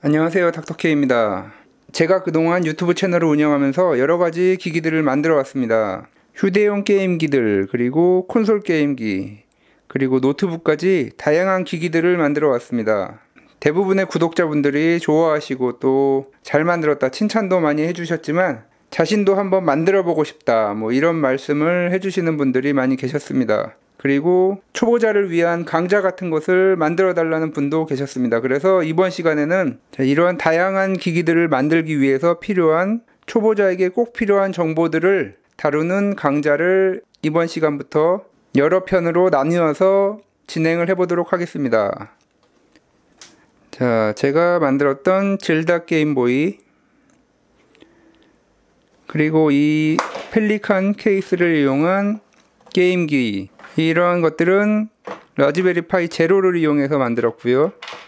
안녕하세요, 닥터케입니다. 제가 그동안 유튜브 채널을 운영하면서 여러가지 기기들을 만들어 왔습니다. 휴대용 게임기들, 그리고 콘솔 게임기, 그리고 노트북까지 다양한 기기들을 만들어 왔습니다. 대부분의 구독자분들이 좋아하시고 또 잘 만들었다 칭찬도 많이 해주셨지만 자신도 한번 만들어 보고 싶다 이런 말씀을 해주시는 분들이 많이 계셨습니다. 그리고 초보자를 위한 강좌 같은 것을 만들어 달라는 분도 계셨습니다. 그래서 이번 시간에는 이러한 다양한 기기들을 만들기 위해서 필요한 초보자에게 꼭 필요한 정보들을 다루는 강좌를 이번 시간부터 여러 편으로 나누어서 진행을 해보도록 하겠습니다. 자, 제가 만들었던 젤다 게임보이, 그리고 이 펠리칸 케이스를 이용한 게임기, 이러한 것들은 라즈베리 파이 제로를 이용해서 만들었고요.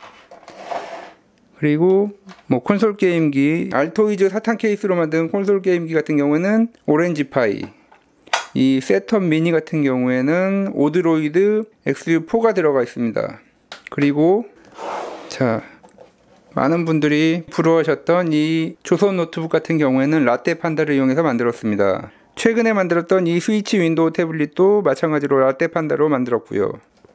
그리고 콘솔 게임기, 알토이즈 사탕 케이스로 만든 콘솔 게임기 같은 경우에는 오렌지 파이, 이 셋톱 미니 같은 경우에는 오드로이드 XU4가 들어가 있습니다. 그리고 자, 많은 분들이 부러워하셨던 이 조선 노트북 같은 경우에는 라떼 판다를 이용해서 만들었습니다. 최근에 만들었던 이 스위치 윈도우 태블릿도 마찬가지로 라떼 판다로 만들었고요.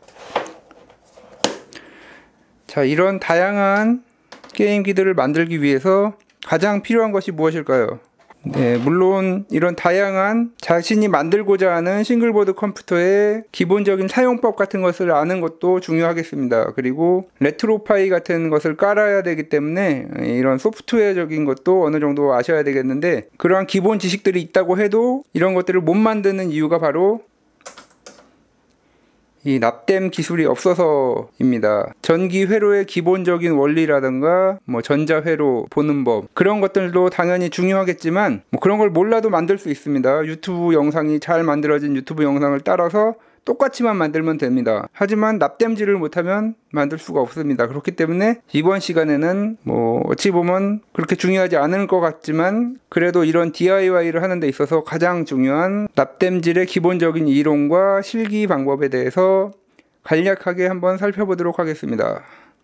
자, 이런 다양한 게임기들을 만들기 위해서 가장 필요한 것이 무엇일까요? 네, 물론 이런 다양한 자신이 만들고자 하는 싱글보드 컴퓨터의 기본적인 사용법 같은 것을 아는 것도 중요하겠습니다. 그리고 레트로파이 같은 것을 깔아야 되기 때문에 이런 소프트웨어적인 것도 어느 정도 아셔야 되겠는데, 그러한 기본 지식들이 있다고 해도 이런 것들을 못 만드는 이유가 바로 이 납땜 기술이 없어서입니다. 전기 회로의 기본적인 원리라든가 전자 회로 보는 법, 그런 것들도 당연히 중요하겠지만 그런 걸 몰라도 만들 수 있습니다. 유튜브 영상이 잘 만들어진 유튜브 영상을 따라서 똑같이만 만들면 됩니다. 하지만 납땜질을 못하면 만들 수가 없습니다. 그렇기 때문에 이번 시간에는 어찌 보면 그렇게 중요하지 않을 것 같지만 그래도 이런 DIY를 하는 데 있어서 가장 중요한 납땜질의 기본적인 이론과 실기 방법에 대해서 간략하게 한번 살펴보도록 하겠습니다.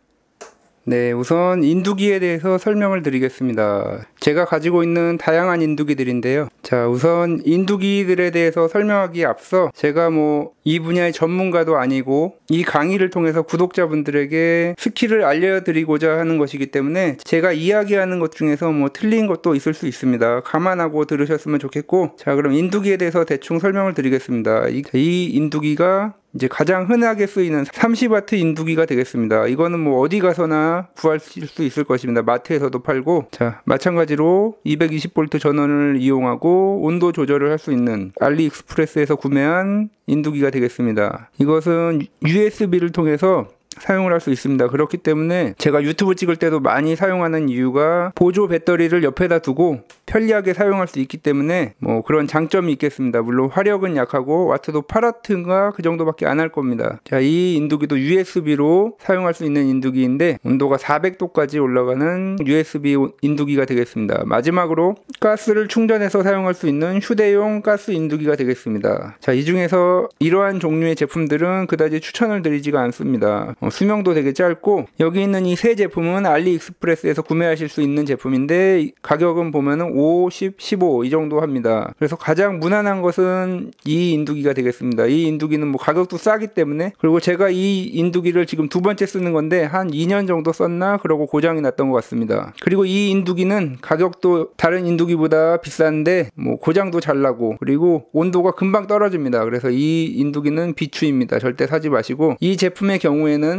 네, 우선 인두기에 대해서 설명을 드리겠습니다. 제가 가지고 있는 다양한 인두기들인데요. 자, 우선 인두기들에 대해서 설명하기에 앞서 제가 이 분야의 전문가도 아니고 이 강의를 통해서 구독자분들에게 스킬을 알려드리고자 하는 것이기 때문에 제가 이야기하는 것 중에서 틀린 것도 있을 수 있습니다. 감안하고 들으셨으면 좋겠고, 자, 그럼 인두기에 대해서 대충 설명을 드리겠습니다. 이 인두기가 이제 가장 흔하게 쓰이는 30W 인두기가 되겠습니다. 이거는 어디 가서나 구하실 수 있을 것입니다. 마트에서도 팔고, 자, 마찬가지로 220V 전원을 이용하고 온도 조절을 할 수 있는 알리익스프레스에서 구매한 인두기가 되겠습니다. 이것은 USB를 통해서 사용을 할 수 있습니다. 그렇기 때문에 제가 유튜브 찍을 때도 많이 사용하는 이유가 보조 배터리를 옆에다 두고 편리하게 사용할 수 있기 때문에 그런 장점이 있겠습니다. 물론 화력은 약하고 와트도 8W인가 그 정도밖에 안 할 겁니다. 자, 이 인두기도 USB로 사용할 수 있는 인두기인데 온도가 400도까지 올라가는 USB 인두기가 되겠습니다. 마지막으로 가스를 충전해서 사용할 수 있는 휴대용 가스 인두기가 되겠습니다. 자, 이 중에서 이러한 종류의 제품들은 그다지 추천을 드리지가 않습니다. 수명도 되게 짧고, 여기 있는 이 세 제품은 알리익스프레스에서 구매하실 수 있는 제품인데 가격은 보면은 5, 10, 15 이 정도 합니다. 그래서 가장 무난한 것은 이 인두기가 되겠습니다. 이 인두기는 가격도 싸기 때문에, 그리고 제가 이 인두기를 지금 두 번째 쓰는 건데 한 2년 정도 썼나 그러고 고장이 났던 것 같습니다. 그리고 이 인두기는 가격도 다른 인두기보다 비싼데 고장도 잘 나고, 그리고 온도가 금방 떨어집니다. 그래서 이 인두기는 비추입니다. 절대 사지 마시고, 이 제품의 경우에는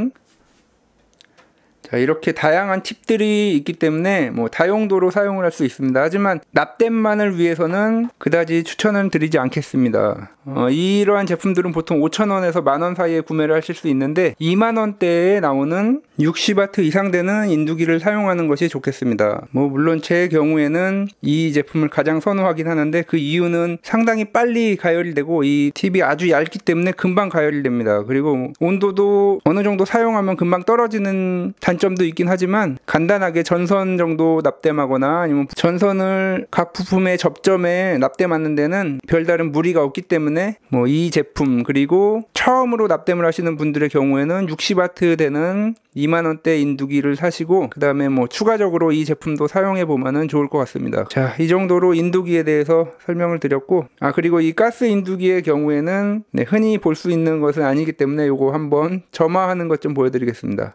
자, 이렇게 다양한 팁들이 있기 때문에 다용도로 사용을 할 수 있습니다. 하지만 납땜만을 위해서는 그다지 추천을 드리지 않겠습니다. 이러한 제품들은 보통 5,000원에서 만원 사이에 구매를 하실 수 있는데 2만원대에 나오는 60W 이상 되는 인두기를 사용하는 것이 좋겠습니다. 물론 제 경우에는 이 제품을 가장 선호하긴 하는데 그 이유는 상당히 빨리 가열이 되고 이 팁이 아주 얇기 때문에 금방 가열이 됩니다. 그리고 온도도 어느 정도 사용하면 금방 떨어지는 단점이 단점도 있긴 하지만 간단하게 전선 정도 납땜하거나 아니면 전선을 각 부품의 접점에 납땜하는 데는 별다른 무리가 없기 때문에 뭐 이 제품, 그리고 처음으로 납땜을 하시는 분들의 경우에는 60W 되는 2만원대 인두기를 사시고 그 다음에 뭐 추가적으로 이 제품도 사용해 보면은 좋을 것 같습니다. 자, 이 정도로 인두기에 대해서 설명을 드렸고, 그리고 이 가스 인두기의 경우에는 흔히 볼 수 있는 것은 아니기 때문에 요거 한번 점화하는 것 좀 보여드리겠습니다.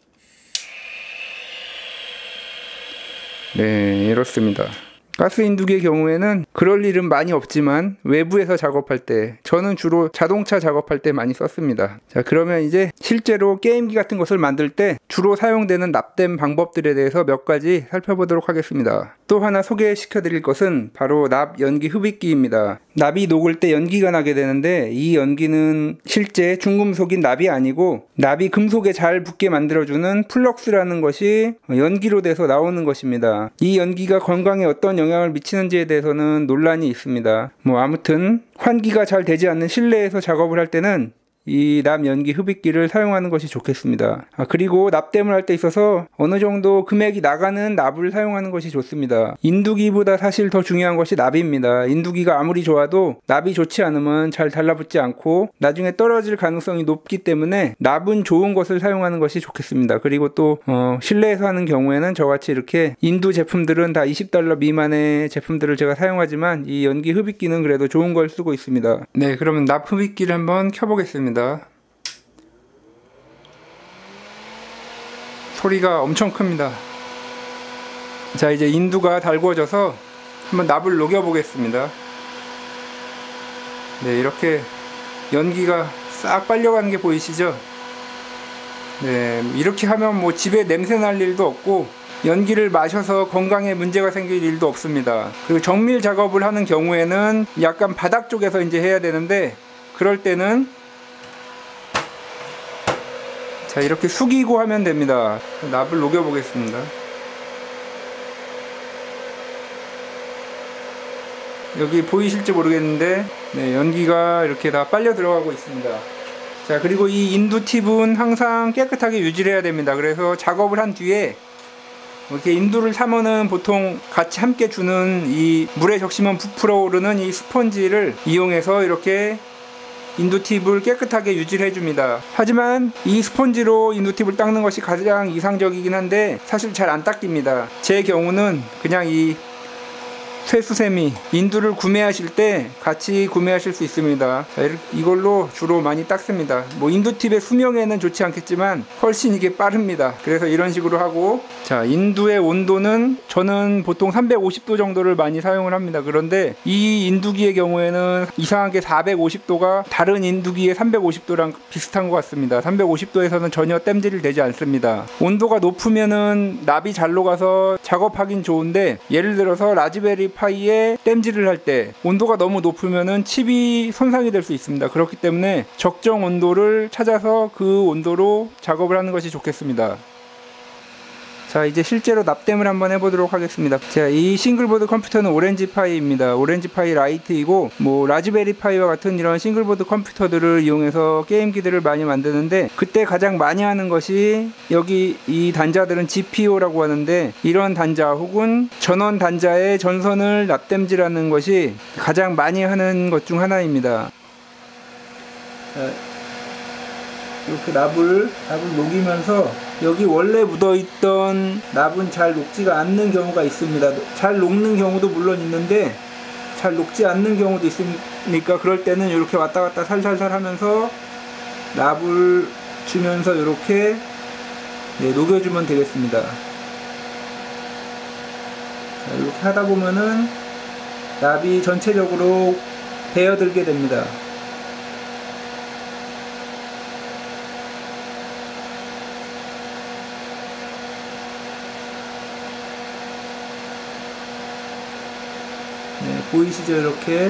네, 이렇습니다. 가스 인두기의 경우에는 그럴 일은 많이 없지만 외부에서 작업할 때, 저는 주로 자동차 작업할 때 많이 썼습니다. 자, 그러면 이제 실제로 게임기 같은 것을 만들 때 주로 사용되는 납땜 방법들에 대해서 몇 가지 살펴보도록 하겠습니다. 또 하나 소개시켜 드릴 것은 바로 납 연기 흡입기입니다. 납이 녹을 때 연기가 나게 되는데 이 연기는 실제 중금속인 납이 아니고 납이 금속에 잘 붙게 만들어주는 플럭스라는 것이 연기로 돼서 나오는 것입니다. 이 연기가 건강에 어떤 영향을 미치는지에 대해서는 논란이 있습니다. 뭐 아무튼 환기가 잘 되지 않는 실내에서 작업을 할 때는 이 납 연기 흡입기를 사용하는 것이 좋겠습니다. 그리고 납땜을 할 때 있어서 어느 정도 금액이 나가는 납을 사용하는 것이 좋습니다. 인두기보다 사실 더 중요한 것이 납입니다. 인두기가 아무리 좋아도 납이 좋지 않으면 잘 달라붙지 않고 나중에 떨어질 가능성이 높기 때문에 납은 좋은 것을 사용하는 것이 좋겠습니다. 그리고 또 실내에서 하는 경우에는 저같이 이렇게 인두 제품들은 다 $20 미만의 제품들을 제가 사용하지만 이 연기 흡입기는 그래도 좋은 걸 쓰고 있습니다. 네, 그러면 납 흡입기를 한번 켜보겠습니다. 소리가 엄청 큽니다. 자, 이제 인두가 달구어져서 한번 납을 녹여 보겠습니다. 네, 이렇게 연기가 싹 빨려가는 게 보이시죠? 네, 이렇게 하면 뭐 집에 냄새 날 일도 없고 연기를 마셔서 건강에 문제가 생길 일도 없습니다. 그리고 정밀 작업을 하는 경우에는 약간 바닥 쪽에서 이제 해야 되는데, 그럴 때는 자, 이렇게 숙이고 하면 됩니다. 납을 녹여 보겠습니다. 여기 보이실지 모르겠는데 네, 연기가 이렇게 다 빨려 들어가고 있습니다. 자, 그리고 이 인두 팁은 항상 깨끗하게 유지를 해야 됩니다. 그래서 작업을 한 뒤에 이렇게 인두를 사면은 보통 같이 함께 주는 이 물에 적시면 부풀어 오르는 이 스펀지를 이용해서 이렇게 인두팁을 깨끗하게 유지를 해줍니다. 하지만 이 스펀지로 인두팁을 닦는 것이 가장 이상적이긴 한데 사실 잘 안 닦입니다. 제 경우는 그냥 이 쇠수세미 인두를 구매하실 때 같이 구매하실 수 있습니다. 자, 이걸로 주로 많이 닦습니다. 뭐 인두팁의 수명에는 좋지 않겠지만 훨씬 이게 빠릅니다. 그래서 이런 식으로 하고, 자, 인두의 온도는 저는 보통 350도 정도를 많이 사용을 합니다. 그런데 이 인두기의 경우에는 이상하게 450도가 다른 인두기의 350도랑 비슷한 것 같습니다. 350도에서는 전혀 땜질이 되지 않습니다. 온도가 높으면은 납이 잘 녹아서 작업하긴 좋은데, 예를 들어서 라즈베리 파이에 땜질을 할 때 온도가 너무 높으면은 칩이 손상이 될 수 있습니다. 그렇기 때문에 적정 온도를 찾아서 그 온도로 작업을 하는 것이 좋겠습니다. 자, 이제 실제로 납땜을 한번 해보도록 하겠습니다. 자, 이 싱글보드 컴퓨터는 오렌지 파이입니다. 오렌지 파이 라이트이고 뭐 라즈베리 파이와 같은 이런 싱글보드 컴퓨터들을 이용해서 게임기들을 많이 만드는데, 그때 가장 많이 하는 것이 여기 이 단자들은 GPO라고 하는데, 이런 단자 혹은 전원 단자의 전선을 납땜질하는 것이 가장 많이 하는 것 중 하나입니다. 자, 이렇게 납을 녹이면서 여기 원래 묻어있던 납은 잘 녹지가 않는 경우가 있습니다. 잘 녹는 경우도 물론 있는데 잘 녹지 않는 경우도 있으니까, 그럴 때는 이렇게 왔다 갔다 살살살 하면서 납을 주면서 이렇게 녹여주면 되겠습니다. 자, 이렇게 하다 보면은 납이 전체적으로 배어들게 됩니다. 네, 보이시죠? 이렇게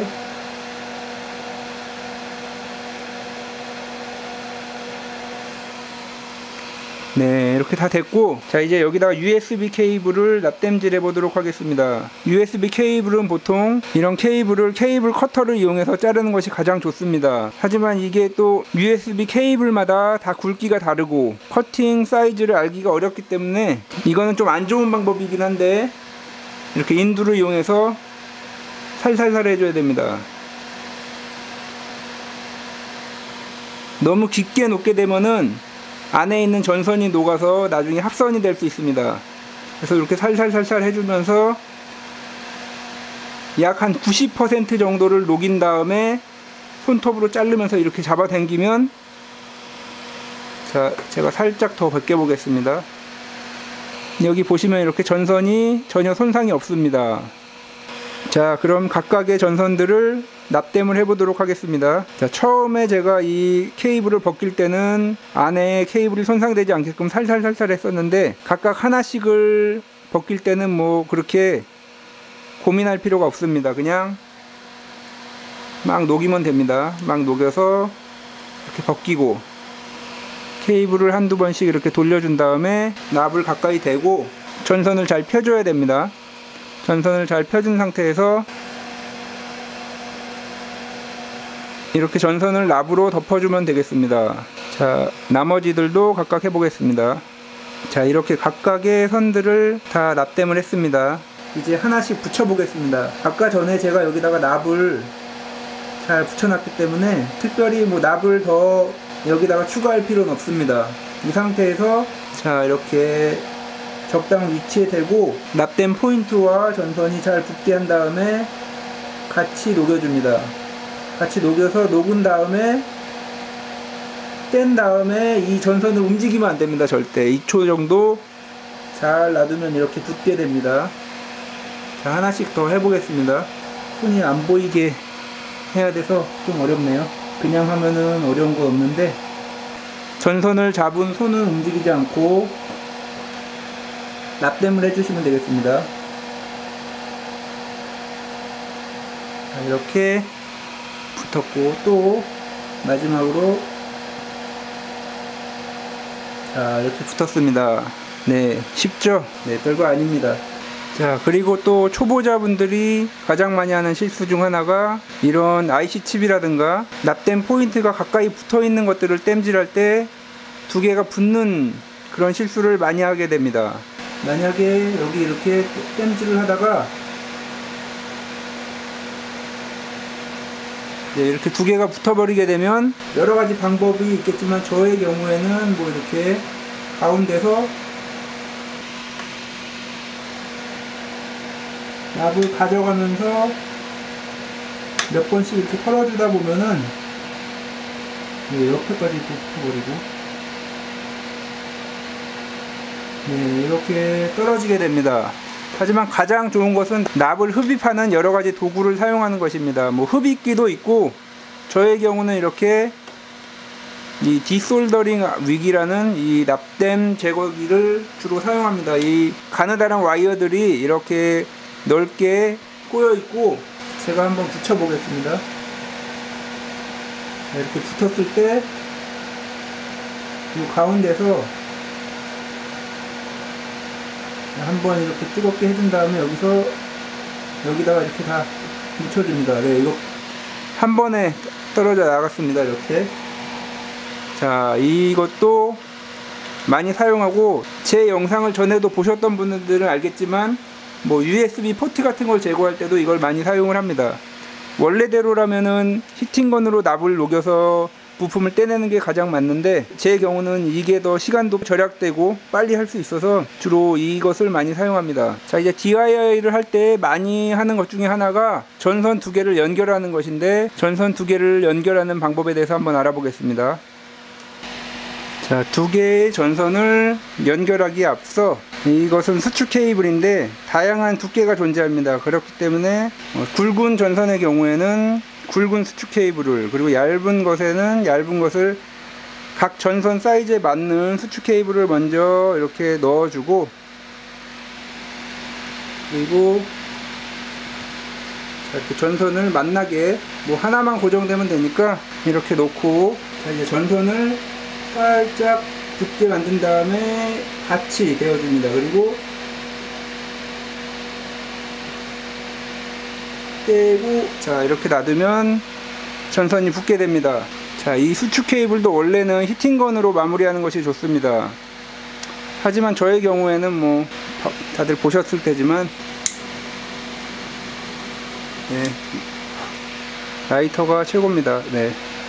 네, 이렇게 다 됐고, 자 이제 여기다가 USB 케이블을 납땜질 해 보도록 하겠습니다. USB 케이블은 보통 이런 케이블을 케이블 커터를 이용해서 자르는 것이 가장 좋습니다. 하지만 이게 또 USB 케이블마다 다 굵기가 다르고 커팅 사이즈를 알기가 어렵기 때문에 이거는 좀 안 좋은 방법이긴 한데, 이렇게 인두를 이용해서 살살살 해줘야 됩니다. 너무 깊게 놓게 되면은 안에 있는 전선이 녹아서 나중에 합선이 될 수 있습니다. 그래서 이렇게 살살살살 해주면서 약 한 90% 정도를 녹인 다음에 손톱으로 자르면서 이렇게 잡아 당기면, 자 제가 살짝 더 벗겨 보겠습니다. 여기 보시면 이렇게 전선이 전혀 손상이 없습니다. 자 그럼 각각의 전선들을 납땜을 해 보도록 하겠습니다. 자 처음에 제가 이 케이블을 벗길 때는 안에 케이블이 손상되지 않게끔 살살살살 했었는데, 각각 하나씩을 벗길 때는 뭐 그렇게 고민할 필요가 없습니다. 그냥 막 녹이면 됩니다. 막 녹여서 이렇게 벗기고 케이블을 한두 번씩 이렇게 돌려준 다음에 납을 가까이 대고 전선을 잘 펴줘야 됩니다. 전선을 잘 펴준 상태에서 이렇게 전선을 납으로 덮어주면 되겠습니다. 자 나머지들도 각각 해보겠습니다. 자 이렇게 각각의 선들을 다 납땜을 했습니다. 이제 하나씩 붙여 보겠습니다. 아까 전에 제가 여기다가 납을 잘 붙여놨기 때문에 특별히 뭐 납을 더 여기다가 추가할 필요는 없습니다. 이 상태에서 자 이렇게 적당 위치에 대고 납땜 포인트와 전선이 잘 붙게 한 다음에 같이 녹여줍니다. 같이 녹여서 녹은 다음에 뗀 다음에 이 전선을 움직이면 안 됩니다. 절대 2초 정도 잘 놔두면 이렇게 붙게 됩니다. 자 하나씩 더 해보겠습니다. 손이 안 보이게 해야 돼서 좀 어렵네요. 그냥 하면은 어려운 거 없는데, 전선을 잡은 손은 움직이지 않고 납땜을 해주시면 되겠습니다. 자, 이렇게 붙었고, 또 마지막으로 자 이렇게 붙었습니다. 네 쉽죠? 네 별거 아닙니다. 자 그리고 또 초보자분들이 가장 많이 하는 실수 중 하나가 이런 IC 칩이라든가 납땜 포인트가 가까이 붙어 있는 것들을 땜질할 때 두 개가 붙는 그런 실수를 많이 하게 됩니다. 만약에 여기 이렇게 땜질을 하다가 네, 이렇게 두 개가 붙어버리게 되면 여러 가지 방법이 있겠지만, 저의 경우에는 뭐 이렇게 가운데서 납을 가져가면서 몇 번씩 이렇게 털어주다 보면은 네, 옆에까지 붙어버리고 네, 이렇게 떨어지게 됩니다. 하지만 가장 좋은 것은 납을 흡입하는 여러 가지 도구를 사용하는 것입니다. 뭐 흡입기도 있고, 저의 경우는 이렇게 이 디솔더링 위기라는 이 납땜 제거기를 주로 사용합니다. 이 가느다란 와이어들이 이렇게 넓게 꼬여 있고, 제가 한번 붙여 보겠습니다. 이렇게 붙었을 때 이 가운데서 한번 이렇게 뜨겁게 해준 다음에 여기다가 이렇게 다 묻혀줍니다. 네, 이거 한 번에 떨어져 나갔습니다. 이렇게. 자, 이것도 많이 사용하고, 제 영상을 전에도 보셨던 분들은 알겠지만 뭐 USB 포트 같은 걸 제거할 때도 이걸 많이 사용을 합니다. 원래대로라면은 히팅건으로 납을 녹여서 부품을 떼내는 게 가장 맞는데, 제 경우는 이게 더 시간도 절약되고 빨리 할 수 있어서 주로 이것을 많이 사용합니다. 자, 이제 DIY를 할 때 많이 하는 것 중에 하나가 전선 두 개를 연결하는 것인데, 전선 두 개를 연결하는 방법에 대해서 한번 알아보겠습니다. 자, 두 개의 전선을 연결하기에 앞서, 이것은 수축 케이블인데 다양한 두께가 존재합니다. 그렇기 때문에 굵은 전선의 경우에는 굵은 수축 케이블을, 그리고 얇은 것에는 얇은 것을, 각 전선 사이즈에 맞는 수축 케이블을 먼저 이렇게 넣어주고, 그리고 이렇게 전선을 만나게, 뭐 하나만 고정되면 되니까 이렇게 놓고, 자 이제 전선을 살짝 붓게 만든 다음에 같이 데워줍니다. 그리고 떼고, 자, 이렇게 놔두면 전선이 붙게 됩니다. 자, 이 수축 케이블도 원래는 히팅건으로 마무리하는 것이 좋습니다. 하지만 저의 경우에는 뭐 다들 보셨을 테지만, 네, 라이터가 최고입니다. 네.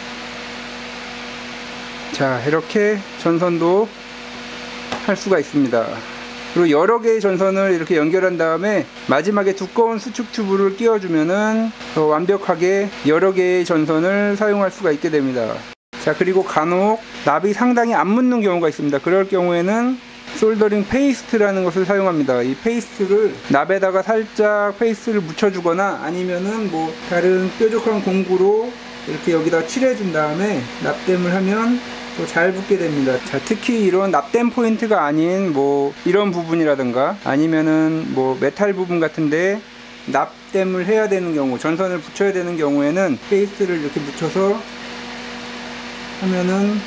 자, 이렇게 전선도 할 수가 있습니다. 그리고 여러 개의 전선을 이렇게 연결한 다음에 마지막에 두꺼운 수축 튜브를 끼워주면은 더 완벽하게 여러 개의 전선을 사용할 수가 있게 됩니다. 자, 그리고 간혹 납이 상당히 안 붙는 경우가 있습니다. 그럴 경우에는 솔더링 페이스트라는 것을 사용합니다. 이 페이스트를 납에다가 살짝 페이스트를 묻혀주거나 아니면은 뭐 다른 뾰족한 공구로 이렇게 여기다 칠해준 다음에 납땜을 하면 또 잘 붙게 됩니다. 자, 특히 이런 납땜 포인트가 아닌 뭐 이런 부분이라든가 아니면은 뭐 메탈 부분 같은데 납땜을 해야 되는 경우, 전선을 붙여야 되는 경우에는 페이스트를 이렇게 묻혀서 하면은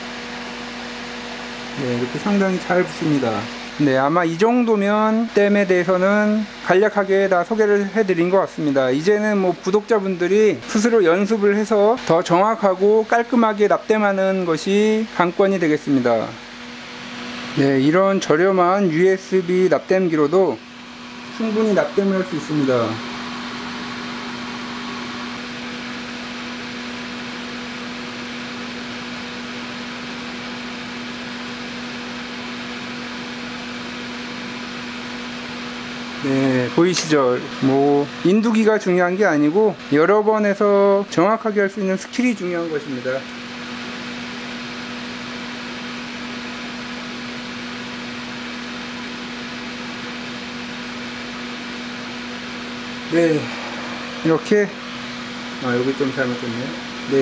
네, 이렇게 상당히 잘 붙습니다. 네, 아마 이 정도면 땜에 대해서는 간략하게 다 소개를 해드린 것 같습니다. 이제는 뭐 구독자분들이 스스로 연습을 해서 더 정확하고 깔끔하게 납땜하는 것이 관건이 되겠습니다. 네, 이런 저렴한 USB 납땜기로도 충분히 납땜을 할 수 있습니다. 네, 보이시죠? 뭐 인두기가 중요한 게 아니고 여러 번 해서 정확하게 할 수 있는 스킬이 중요한 것입니다. 네, 이렇게 여기 좀 잘못됐네요. 네,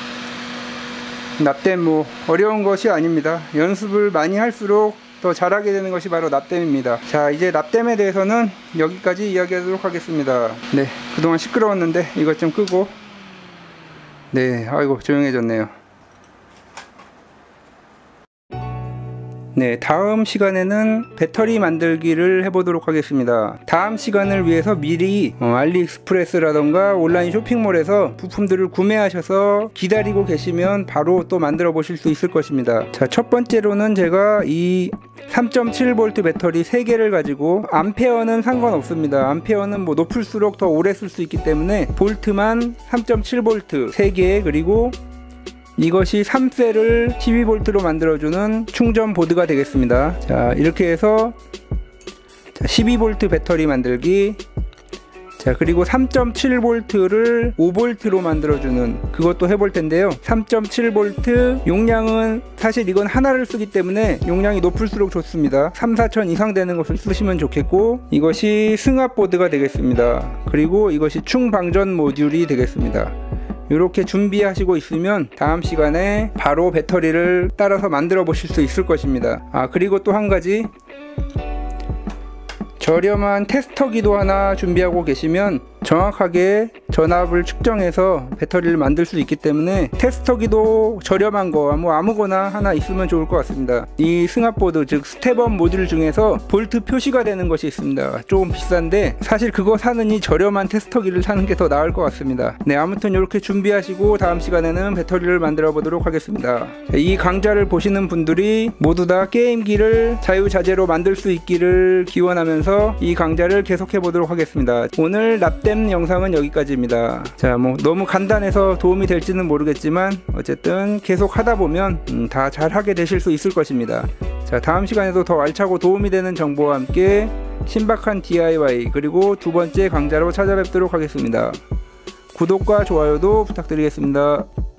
납땜 뭐 어려운 것이 아닙니다. 연습을 많이 할수록 더 잘하게 되는 것이 바로 납땜입니다. 자, 이제 납땜에 대해서는 여기까지 이야기하도록 하겠습니다. 네, 그동안 시끄러웠는데 이것 좀 끄고, 네, 아이고 조용해졌네요. 네, 다음 시간에는 배터리 만들기를 해보도록 하겠습니다. 다음 시간을 위해서 미리 알리익스프레스라던가 온라인 쇼핑몰에서 부품들을 구매하셔서 기다리고 계시면 바로 또 만들어 보실 수 있을 것입니다. 자, 첫 번째로는 제가 이 3.7V 배터리 3개를 가지고, 암페어는 상관없습니다. 암페어는 뭐 높을수록 더 오래 쓸 수 있기 때문에 볼트만 3.7V 3개, 그리고 이것이 3셀을 12V로 만들어주는 충전 보드가 되겠습니다. 자, 이렇게 해서 12V 배터리 만들기. 자, 그리고 3.7V를 5V로 만들어주는 그것도 해볼 텐데요. 3.7V 용량은 사실 이건 하나를 쓰기 때문에 용량이 높을수록 좋습니다. 3,4천 이상 되는 것을 쓰시면 좋겠고, 이것이 승합보드가 되겠습니다. 그리고 이것이 충방전 모듈이 되겠습니다. 이렇게 준비하시고 있으면 다음 시간에 바로 배터리를 따라서 만들어 보실 수 있을 것입니다. 그리고 또 한 가지, 저렴한 테스터기도 하나 준비하고 계시면 정확하게 전압을 측정해서 배터리를 만들 수 있기 때문에 테스터기도 저렴한 거 뭐 아무거나 하나 있으면 좋을 것 같습니다. 이 승합보드, 즉 스텝업 모듈 중에서 볼트 표시가 되는 것이 있습니다. 조금 비싼데 사실 그거 사느니 저렴한 테스터기를 사는 게 더 나을 것 같습니다. 네, 아무튼 이렇게 준비하시고 다음 시간에는 배터리를 만들어 보도록 하겠습니다. 이 강좌를 보시는 분들이 모두 다 게임기를 자유자재로 만들 수 있기를 기원하면서 이 강좌를 계속해 보도록 하겠습니다. 오늘 납땜 영상은 여기까지입니다. 자, 뭐 너무 간단해서 도움이 될지는 모르겠지만 어쨌든 계속 하다 보면 다 잘하게 되실 수 있을 것입니다. 자, 다음 시간에도 더 알차고 도움이 되는 정보와 함께 신박한 DIY 그리고 두 번째 강좌로 찾아뵙도록 하겠습니다. 구독과 좋아요도 부탁드리겠습니다.